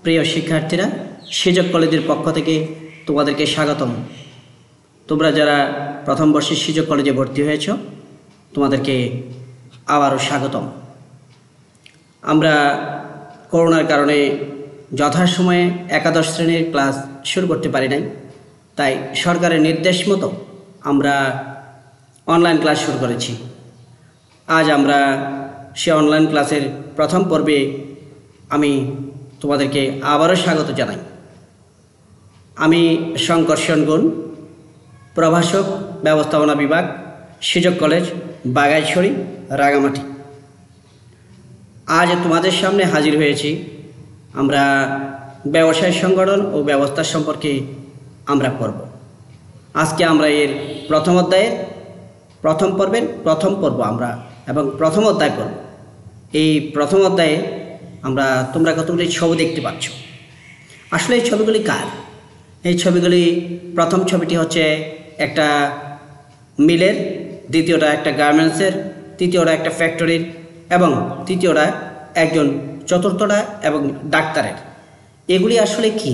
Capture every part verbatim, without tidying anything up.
প্রিয় শিক্ষার্থীরা, সুযোগ কলেজের পক্ষ থেকে তোমাদেরকে স্বাগতম। তোমরা যারা প্রথম বর্ষের সুযোগ কলেজে ভর্তি হয়েছ, তোমাদেরকে আবারও স্বাগতম। আমরা করোনার কারণে যথাসময়ে একাদশ শ্রেণীর ক্লাস শুরু করতে পারি নাই, তাই সরকারের নির্দেশ মতো আমরা অনলাইন ক্লাস শুরু করেছি। আজ আমরা সে অনলাইন ক্লাসের প্রথম পর্বে আমি তোমাদেরকে আবারও স্বাগত জানাই। আমি শঙ্কর সেনগুণ, প্রভাষক, ব্যবস্থাপনা বিভাগ, সুযোগ কলেজ, বাগাইছড়ি, রাঙামাটি। আজ তোমাদের সামনে হাজির হয়েছি। আমরা ব্যবসায় সংগঠন ও ব্যবস্থা সম্পর্কে আমরা পড়ব। আজকে আমরা এর প্রথম অধ্যায়ের প্রথম পর্বের প্রথম পর্ব আমরা এবং প্রথম অধ্যায় পড়ব। এই প্রথম অধ্যায়ে আমরা তোমরা কতগুলি ছবি দেখতে পাচ্ছ। আসলে এই ছবিগুলি কার? এই ছবিগুলি, প্রথম ছবিটি হচ্ছে একটা মিলের, দ্বিতীয়টা একটা গার্মেন্টসের, তৃতীয়টা একটা ফ্যাক্টরির এবং তৃতীয়টা একজন, চতুর্থটা এবং ডাক্তারের। এগুলি আসলে কি?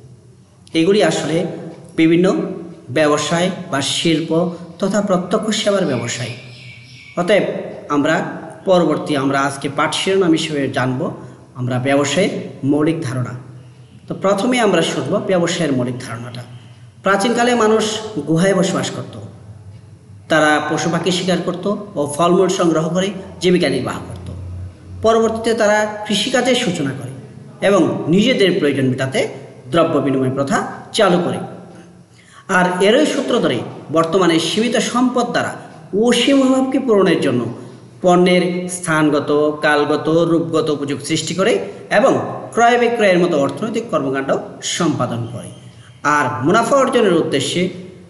এগুলি আসলে বিভিন্ন ব্যবসায় বা শিল্প তথা প্রত্যক্ষ সেবার ব্যবসায়। অতএব আমরা পরবর্তী আমরা আজকে পাঠ শিরোনাম হিসেবে জানব আমরা ব্যবসায়ের মৌলিক ধারণা। তো প্রথমে আমরা শুনব ব্যবসায়ের মৌলিক ধারণাটা। প্রাচীনকালে মানুষ গুহায় বসবাস করত। তারা পশু পাখি শিকার করত ও ফলমূল সংগ্রহ করে জীবিকা নির্বাহ করত। পরবর্তীতে তারা কৃষিকাজের সূচনা করে এবং নিজেদের প্রয়োজন মেটাতে দ্রব্য বিনিময় প্রথা চালু করে। আর এরই সূত্র ধরে বর্তমানে সীমিত সম্পদ দ্বারা অসীম অভাবকে পূরণের জন্য পণ্যের স্থানগত, কালগত, রূপগত উপযোগ সৃষ্টি করে এবং ক্রয় বিক্রয়ের মতো অর্থনৈতিক কর্মকাণ্ড সম্পাদন করে। আর মুনাফা অর্জনের উদ্দেশ্যে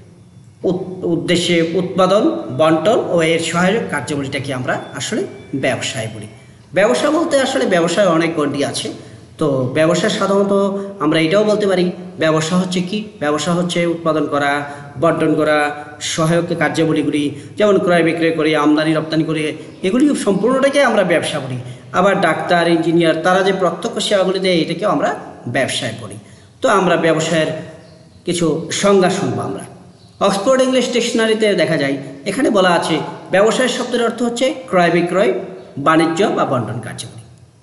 উদ্দেশ্যে উৎপাদন, বন্টন ও এর সহায়ক কার্যাবলীটাকে আমরা আসলে ব্যবসায় বলি। ব্যবসা বলতে আসলে ব্যবসায় অনেক গণ্ডি আছে। তো ব্যবসা সাধারণত আমরা এটাও বলতে পারি, ব্যবসা হচ্ছে কি? ব্যবসা হচ্ছে উৎপাদন করা, বন্টন করা, সহায়ক কার্যাবলীগুলি, যেমন ক্রয় বিক্রয় করে, আমদানি রপ্তানি করে, এগুলি সম্পূর্ণটাকে আমরা ব্যবসা বলি। আবার ডাক্তার, ইঞ্জিনিয়ার, তারা যে প্রত্যক্ষ সেবাগুলি দেয়, এটাকেও আমরা ব্যবসায় বলি। তো আমরা ব্যবসায়ের কিছু সংজ্ঞা শুনবো আমরা। অক্সফোর্ড ইংলিশ ডিকশনারিতে দেখা যায়, এখানে বলা আছে ব্যবসায় শব্দের অর্থ হচ্ছে ক্রয় বিক্রয়, বাণিজ্য বা বন্টন কার্যাবলী।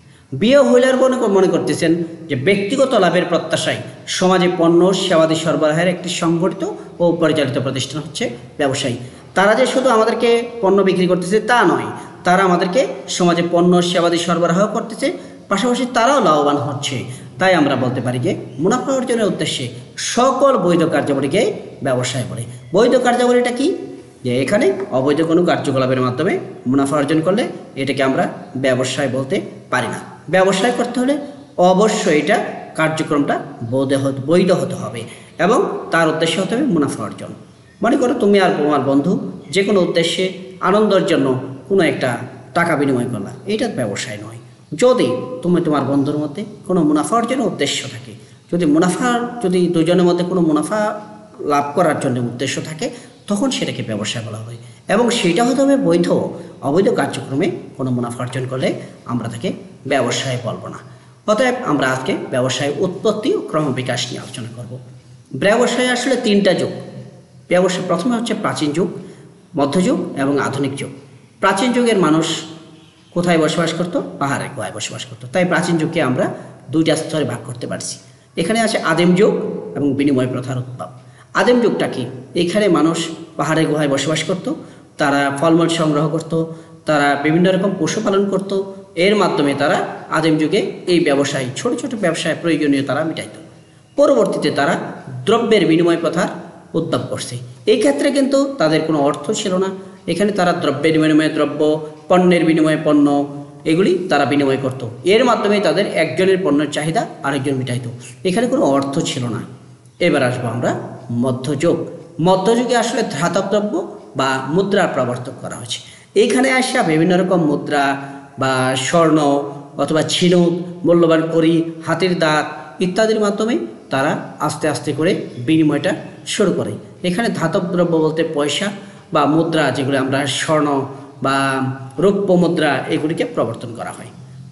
বিও হুইলার মনে করতেছেন যে ব্যক্তিগত লাভের প্রত্যাশায় সমাজে পণ্য সেবাদি সরবরাহের একটি সংগঠিত ও পরিচালিত প্রতিষ্ঠান হচ্ছে ব্যবসায়ী। তারা যে শুধু আমাদেরকে পণ্য বিক্রি করতেছে তা নয়, তারা আমাদেরকে সমাজে পণ্য সেবাদি সরবরাহ করতেছে, পাশাপাশি তারাও লাভবান হচ্ছে। তাই আমরা বলতে পারি যে মুনাফা অর্জনের উদ্দেশ্যে সকল বৈধ কার্যাবলীকে ব্যবসায় বলে। বৈধ কার্যাবলীটা কি? যে এখানে অবৈধ কোনো কার্যকলাপের মাধ্যমে মুনাফা অর্জন করলে এটাকে আমরা ব্যবসায় বলতে পারি না। ব্যবসায় করতে হলে অবশ্যই এটা কার্যক্রমটা বৈধ বৈধ হতে হবে এবং তার উদ্দেশ্য হতে হবে মুনাফা অর্জন। মনে করো তুমি আর তোমার বন্ধু যে কোনো উদ্দেশ্যে আনন্দের জন্য কোনো একটা টাকা বিনিময় করলা, এটা ব্যবসায় নয়। যদি তুমি তোমার বন্ধুর মধ্যে কোনো মুনাফা অর্জনের উদ্দেশ্য থাকে, যদি মুনাফা যদি দুজনের মধ্যে কোনো মুনাফা লাভ করার জন্য উদ্দেশ্য থাকে, তখন সেটাকে ব্যবসা বলা হয় এবং সেটা হতে হবে বৈধ। অবৈধ কার্যক্রমে কোনো মুনাফা অর্জন করলে আমরা তাকে ব্যবসায় বলবো না। অতএব আমরা আজকে ব্যবসায় উৎপত্তি ও ক্রমবিকাশ নিয়ে আলোচনা করব। ব্যবসায় আসলে তিনটা যুগ। ব্যবসা প্রথমে হচ্ছে প্রাচীন যুগ, মধ্যযুগ এবং আধুনিক যুগ। প্রাচীন যুগের মানুষ কোথায় বসবাস করত? পাহাড়ের গুহায় বসবাস করত। তাই প্রাচীন যুগকে আমরা দুইটা স্তরে ভাগ করতে পারছি। এখানে আছে আদিম যুগ এবং বিনিময় প্রথার উদ্ভব। আদিম যুগটা কি? এখানে মানুষ পাহাড়ে গুহায় বসবাস করত, তারা ফলমূল সংগ্রহ করত, তারা বিভিন্ন রকম পশুপালন করত। এর মাধ্যমে তারা আদিম যুগে এই ব্যবসায়, ছোট ছোট ব্যবসায় প্রয়োজনীয় তারা মিটাইত। পরবর্তীতে তারা দ্রব্যের বিনিময় প্রথার উদ্ভব করছে। এই ক্ষেত্রে কিন্তু তাদের কোনো অর্থ ছিল না। এখানে তারা দ্রব্যের বিনিময়ে দ্রব্য, পণ্যের বিনিময়ে পণ্য, এগুলি তারা বিনিময় করত। এর মাধ্যমে তাদের একজনের পণ্যের চাহিদা আরেকজন মিটাইত। এখানে কোনো অর্থ ছিল না। এবার আসবো আমরা মধ্যযুগ। মধ্যযুগে আসলে ধাতব দ্রব্য বা মুদ্রার প্রবর্তন করা হয়েছে। এইখানে আসা বিভিন্ন রকম মুদ্রা বা স্বর্ণ অথবা ঝিনুক, মূল্যবান কড়ি, হাতির দাঁত ইত্যাদির মাধ্যমে তারা আস্তে আস্তে করে বিনিময়টা শুরু করে। এখানে ধাতব দ্রব্য বলতে পয়সা বা মুদ্রা, যেগুলো আমরা স্বর্ণ বা রৌপ্য মুদ্রা, এগুলিকে প্রবর্তন করা হয়।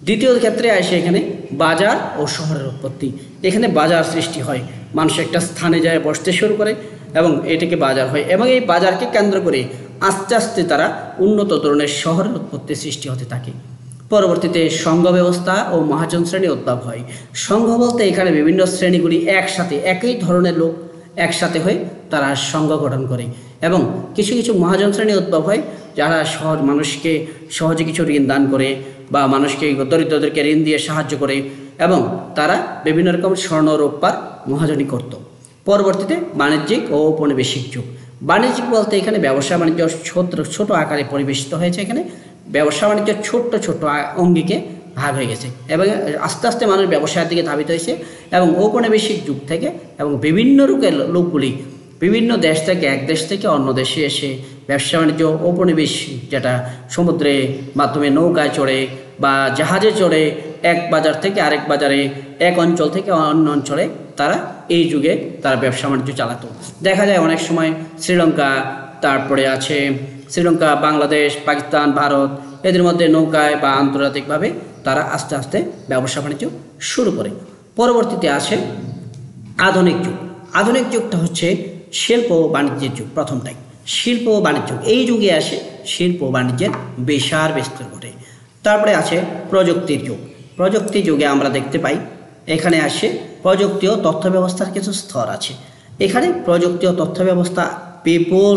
দ্বিতীয় ক্ষেত্রে আসে এখানে বাজার ও শহরের উৎপত্তি। এখানে বাজার সৃষ্টি হয়, মানুষ একটা স্থানে যায় বসতে শুরু করে এবং এটাকে বাজার হয়, এবং এই বাজারকে কেন্দ্র করে আস্তে আস্তে তারা উন্নত ধরনের শহরের উৎপত্তি সৃষ্টি হতে থাকে। পরবর্তীতে সংঘ ব্যবস্থা ও মহাজন শ্রেণী উদ্ভব হয়। সংঘ বলতে এখানে বিভিন্ন শ্রেণীগুলি একসাথে একই ধরনের লোক একসাথে হয়ে তারা সংঘ গঠন করে, এবং কিছু কিছু মহাজন শ্রেণী উদ্ভব হয় যারা সহজ মানুষকে সহজে কিছু ঋণ দান করে বা মানুষকে দরিদ্রদেরকে ঋণ দিয়ে সাহায্য করে, এবং তারা বিভিন্ন রকম স্বর্ণ রূপার মহাজনী করত। পরবর্তীতে বাণিজ্যিক ও ঔপনিবেশিক যুগ। বাণিজ্যিক বলতে এখানে ব্যবসা বাণিজ্য ছোট ছোট আকারে পরিবেশিত হয়েছে। এখানে ব্যবসা বাণিজ্য ছোট্ট ছোট্ট অঙ্গিকে ভাগ হয়ে গেছে এবং আস্তে আস্তে মানুষ ব্যবসায়ের দিকে ধাবিত হয়েছে, এবং ঔপনিবেশিক যুগ থেকে এবং বিভিন্ন রূপের লোকগুলি বিভিন্ন দেশ থেকে এক দেশ থেকে অন্য দেশে এসে ব্যবসা বাণিজ্য ঔপনিবেশ, যেটা সমুদ্রে মাধ্যমে নৌকায় চড়ে বা জাহাজে চড়ে এক বাজার থেকে আরেক বাজারে, এক অঞ্চল থেকে অন্য অঞ্চলে তারা এই যুগে তারা ব্যবসা বাণিজ্য চালাতো। দেখা যায় অনেক সময় শ্রীলঙ্কা, তারপরে আছে শ্রীলঙ্কা, বাংলাদেশ, পাকিস্তান, ভারত, এদের মধ্যে নৌকায় বা আন্তর্জাতিকভাবে তারা আস্তে আস্তে ব্যবসা বাণিজ্য শুরু করে। পরবর্তীতে আসে আধুনিক যুগ। আধুনিক যুগটা হচ্ছে শিল্প ও বাণিজ্যের যুগ। প্রথমটাই শিল্প ও বাণিজ্য, এই যুগে আসে শিল্প ও বাণিজ্যের বিশাল বিস্তার ঘটে। তারপরে আছে প্রযুক্তির যুগ। প্রযুক্তি যুগে আমরা দেখতে পাই এখানে আসে প্রযুক্তি ও তথ্য ব্যবস্থার কিছু স্তর আছে। এখানে প্রযুক্তি ও তথ্য ব্যবস্থা বিপুল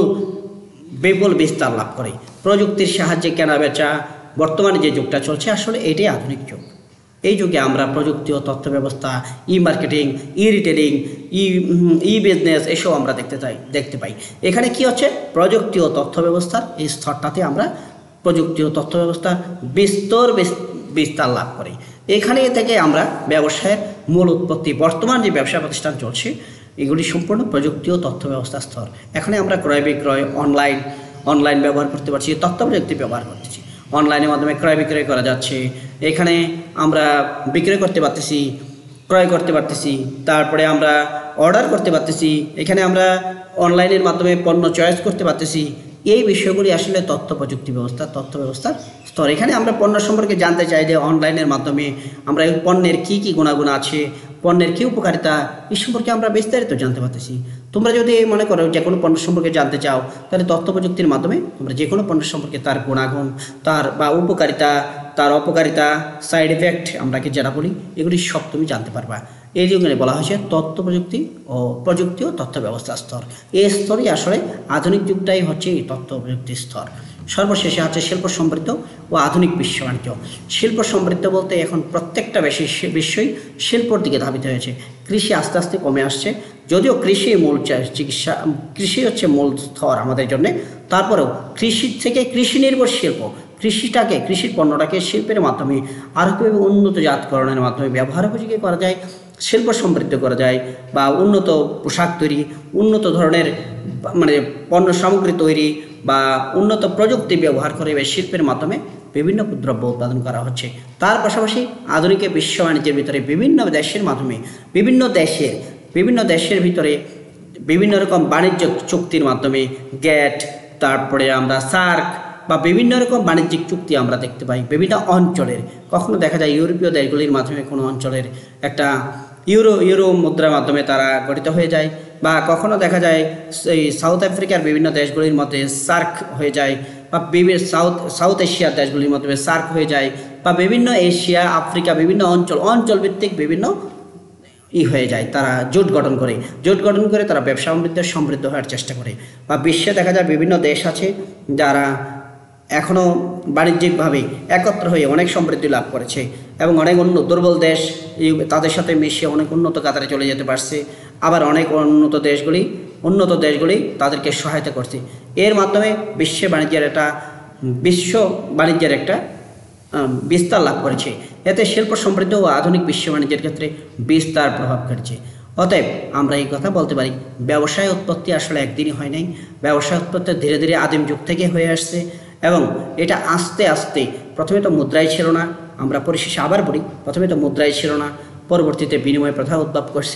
বিপুল বিস্তার লাভ করে। প্রযুক্তির সাহায্যে কেনা বেচা, বর্তমানে যে যুগটা চলছে আসলে এটাই আধুনিক যুগ। এই যুগে আমরা প্রযুক্তি ও তথ্য ব্যবস্থা, e marketing, e retailing, e e business এসব আমরা দেখতে চাই দেখতে পাই। এখানে কি হচ্ছে, প্রযুক্তি ও তথ্য ব্যবস্থার এই স্তরটাতে আমরা প্রযুক্তি ও তথ্য ব্যবস্থার বিস্তর বিস্তার লাভ করি। এখানে থেকে আমরা ব্যবসায়ের মূল উৎপত্তি, বর্তমান যে ব্যবসা প্রতিষ্ঠান চলছে এগুলি সম্পূর্ণ প্রযুক্তি ও তথ্য ব্যবস্থার স্তর। এখানে আমরা ক্রয় বিক্রয়, অনলাইন অনলাইন ব্যবহার করতে পারছি, তথ্য প্রযুক্তি ব্যবহার করতেছি, অনলাইনের মাধ্যমে ক্রয় বিক্রয় করা যাচ্ছে। এখানে আমরা বিক্রয় করতে পারতেছি, ক্রয় করতে পারতেছি, তারপরে আমরা অর্ডার করতে পারতেছি, এখানে আমরা অনলাইনের মাধ্যমে পণ্য চয়েস করতে পারতেছি। এই বিষয়গুলি আসলে তথ্য প্রযুক্তি ব্যবস্থা, তথ্য ব্যবস্থার স্তর। এখানে আমরা পণ্য সম্পর্কে জানতে চাই যে অনলাইনের মাধ্যমে আমরা এই পণ্যের কী কী গুণাগুণ আছে, পণ্যের কী উপকারিতা, এই সম্পর্কে আমরা বিস্তারিত জানতে পারতেছি। তোমরা যদি মনে করো যে কোনো পণ্য সম্পর্কে জানতে চাও, তাহলে তথ্য প্রযুক্তির মাধ্যমে তোমরা যে কোনো পণ্য সম্পর্কে তার গুণাগুণ, তার বা উপকারিতা, তার অপকারিতা, সাইড এফেক্ট আমরা কি যেটা বলি, এগুলি সব তুমি জানতে পারবা। এই যুগে বলা হয়েছে তথ্য প্রযুক্তি ও প্রযুক্তি ও তথ্য ব্যবস্থা স্তর। এই স্তরই আসলে আধুনিক যুগটাই হচ্ছে এই তথ্য প্রযুক্তির স্তর। সর্বশেষে আছে শিল্প সমৃদ্ধ ও আধুনিক বিশ্ব বাণিজ্য। শিল্প সমৃদ্ধ বলতে এখন প্রত্যেকটা বেশি বিশ্বই শিল্পর দিকে ধাবিত হয়েছে। কৃষি আস্তে আস্তে কমে আসছে, যদিও কৃষি মূল চিকিৎসা, কৃষি হচ্ছে মূল স্তর আমাদের জন্য। তারপরেও কৃষি থেকে কৃষি নির্ভর শিল্প, কৃষিটাকে কৃষির পণ্যটাকে শিল্পের মাধ্যমে আরও কীভাবে উন্নত জাতকরণের মাধ্যমে ব্যবহার উপযোগী করা যায়, শিল্প সমৃদ্ধ করা যায়, বা উন্নত পোশাক তৈরি, উন্নত ধরনের মানে পণ্য সামগ্রী তৈরি বা উন্নত প্রযুক্তি ব্যবহার করে শিল্পের মাধ্যমে বিভিন্ন দ্রব্য উৎপাদন করা হচ্ছে। তার পাশাপাশি আধুনিক বিশ্ব বাণিজ্যের ভিতরে বিভিন্ন দেশের মাধ্যমে বিভিন্ন দেশের বিভিন্ন দেশের ভিতরে বিভিন্ন রকম বাণিজ্য চুক্তির মাধ্যমে গ্যাট, তারপরে আমরা সার্ক বা বিভিন্ন রকম বাণিজ্যিক চুক্তি আমরা দেখতে পাই বিভিন্ন অঞ্চলের। কখনো দেখা যায় ইউরোপীয় দেশগুলির মাধ্যমে কোনো অঞ্চলের একটা ইউরো ইউরো মুদ্রার মাধ্যমে তারা গঠিত হয়ে যায়, বা কখনো দেখা যায় এই সাউথ আফ্রিকার বিভিন্ন দেশগুলির মধ্যে সার্ক হয়ে যায়, বা বিভিন্ন সাউথ সাউথ এশিয়ার দেশগুলির মাধ্যমে সার্ক হয়ে যায়, বা বিভিন্ন এশিয়া, আফ্রিকা বিভিন্ন অঞ্চল অঞ্চল ভিত্তিক বিভিন্ন ই হয়ে যায়, তারা জোট গঠন করে জোট গঠন করে তারা ব্যবসা সমৃদ্ধ সমৃদ্ধ হওয়ার চেষ্টা করে। বা বিশ্বে দেখা যায় বিভিন্ন দেশ আছে যারা এখনও বাণিজ্যিকভাবে একত্র হয়ে অনেক সমৃদ্ধি লাভ করেছে, এবং অনেক অন্য দুর্বল দেশ তাদের সাথে মিশিয়ে অনেক উন্নত কাতারে চলে যেতে পারছে। আবার অনেক উন্নত দেশগুলি উন্নত দেশগুলি তাদেরকে সহায়তা করছে। এর মাধ্যমে বিশ্ব বাণিজ্যের একটা বিশ্ব বাণিজ্যের একটা বিস্তার লাভ করেছে। এতে শিল্প সমৃদ্ধ ও আধুনিক বিশ্ব বাণিজ্যের ক্ষেত্রে বিস্তার প্রভাব ফেলেছে। অতএব আমরা এই কথা বলতে পারি, ব্যবসায় উৎপত্তি আসলে একদিনই হয় নাই। ব্যবসায় উৎপত্তি ধীরে ধীরে আদিম যুগ থেকে হয়ে আসছে, এবং এটা আস্তে আস্তে প্রথমে তো মুদ্রাই ছিল না। আমরা পরিশেষে আবার বলি, প্রথমে তো মুদ্রাই ছিল না, পরবর্তীতে বিনিময় প্রথা উদ্ভব করছে,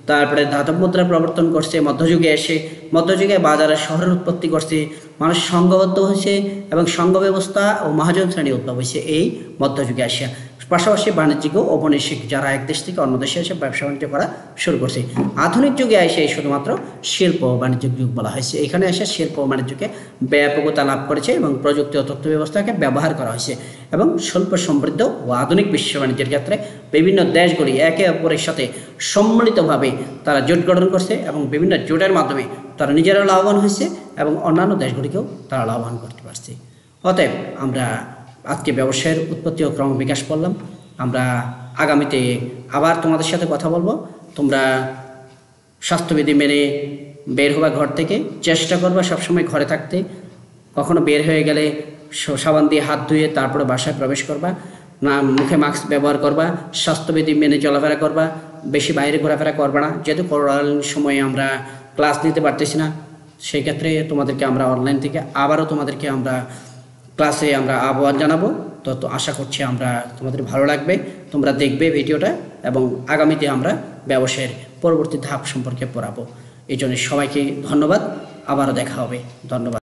তারপরে ধাতব মুদ্রা প্রবর্তন করছে মধ্যযুগে এসে। মধ্যযুগে বাজারে শহরের উৎপত্তি করছে, মানুষ সংঘবদ্ধ হয়েছে এবং সংঘ ব্যবস্থা ও মহাজন শ্রেণী উদ্ভব হয়েছে এই মধ্যযুগে আসিয়া। পাশাপাশি বাণিজ্যিক ও ঔপনিবেশিক যারা এক দেশ থেকে অন্য দেশে এসে ব্যবসা বাণিজ্য করা শুরু করছে। আধুনিক যুগে এসে শুধুমাত্র শিল্প ও বাণিজ্যিক যুগ বলা হয়েছে। এখানে এসে শিল্প ও বাণিজ্যকে ব্যাপকতা লাভ করেছে এবং প্রযুক্তি ও তথ্য ব্যবস্থাকে ব্যবহার করা হয়েছে এবং স্বল্প সমৃদ্ধ ও আধুনিক বিশ্ব বাণিজ্যের ক্ষেত্রে বিভিন্ন দেশগুলি একে অপরের সাথে সম্মিলিতভাবে তারা জোট গঠন করছে এবং বিভিন্ন জোটের মাধ্যমে তারা নিজেরা লাভবান হয়েছে এবং অন্যান্য দেশগুলিকেও তারা লাভবান করতে পারছে। অতএব আমরা আজকে ব্যবসায়ের উৎপত্তি ও ক্রমবিকাশ করলাম। আমরা আগামীতে আবার তোমাদের সাথে কথা বলবো। তোমরা স্বাস্থ্যবিধি মেনে বের হবা ঘর থেকে, চেষ্টা করবা সবসময় ঘরে থাকতে। কখনো বের হয়ে গেলে সাবান দিয়ে হাত ধুয়ে তারপরে বাসায় প্রবেশ করবা, না মুখে মাস্ক ব্যবহার করবা, স্বাস্থ্যবিধি মেনে চলাফেরা করবা, বেশি বাইরে ঘোরাফেরা করবা না। যেহেতু করোনার সময়ে আমরা ক্লাস নিতে পারতেছি না, সেই ক্ষেত্রে তোমাদেরকে আমরা অনলাইন থেকে আবারও তোমাদেরকে আমরা ক্লাসে আমরা আহ্বান জানাবো। তো তো আশা করছি আমরা তোমাদের ভালো লাগবে, তোমরা দেখবে ভিডিওটা এবং আগামীতে আমরা ব্যবসায়ের পরবর্তী ধাপ সম্পর্কে পড়াবো। এই জন্য সবাইকে ধন্যবাদ, আবারও দেখা হবে। ধন্যবাদ।